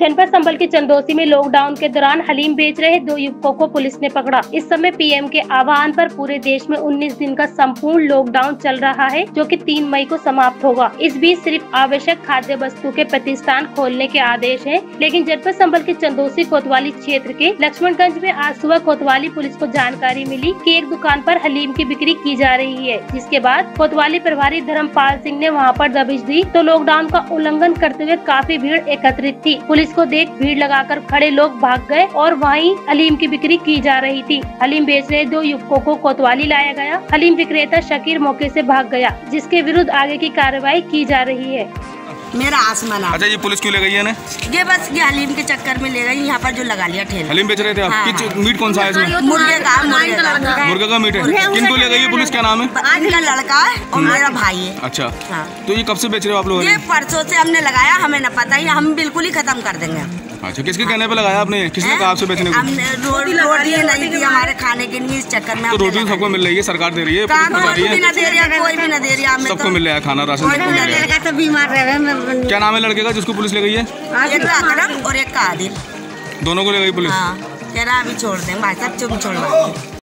जनपद संबल के चंदोसी में लॉकडाउन के दौरान हलीम बेच रहे 2 युवकों को पुलिस ने पकड़ा। इस समय पीएम के आह्वान पर पूरे देश में 19 दिन का संपूर्ण लॉकडाउन चल रहा है, जो कि 3 मई को समाप्त होगा। इस बीच सिर्फ आवश्यक खाद्य वस्तु के प्रतिष्ठान खोलने के आदेश हैं, लेकिन जनपद संबल के चंदोसी कोतवाली क्षेत्र के लक्ष्मणगंज में आज सुबह कोतवाली पुलिस को जानकारी मिली कि एक दुकान पर हलीम की बिक्री की जा रही है, जिसके बाद कोतवाली प्रभारी धर्मपाल सिंह ने वहां पर दबिश दी तो लॉकडाउन का उल्लंघन करते हुए काफी भीड़ एकत्रित थी। पुलिस को देख भीड़ लगाकर खड़े लोग भाग गए और वहीं हलीम की बिक्री की जा रही थी। हलीम बेच रहे 2 युवकों को कोतवाली लाया गया। हलीम विक्रेता शकीर मौके से भाग गया, जिसके विरुद्ध आगे की कार्रवाई की जा रही है। मेरा आसमान। अच्छा, ये पुलिस क्यों ले गई है ना? ये बस ये हलीम के चक्कर में ले गई। यहाँ पर जो लगा लिया ठेला। हलीम बेच रहे थे आप? हाँ। मीट कौन सा है इसमें? मुर्गे का मीट है। किनको ले गई है पुलिस? क्या नाम है? आज का लड़का है और मेरा भाई है। अच्छा, हाँ। तो ये कब से बेच रहे हो आप लोग? ये परसों से हमने लगाया, हमें न पता ही, हम बिल्कुल ही खत्म कर देंगे। अच्छा, किसके कहने पे लगाया आपने? किसने कहा आपसे बेचने को? हमने रोटी नहीं दी हमारे खाने के लिए, इस चक्कर में। तो रोटी सबको मिल रही है, सरकार दे रही है, कोई भी न दे रहा, कोई भी न दे रहा। सबको मिल रहा है खाना, राशन सबको मिल रहा है। बीमार रहे। क्या नाम है लड़के का जिसको पुलिस ले गई है? एक का अकरम और एक का आदिल। दोनों को ले गई पुलिस? हाँ, कह रहा अभी छोड़ दें भाई साहब, चुप छोड़वा।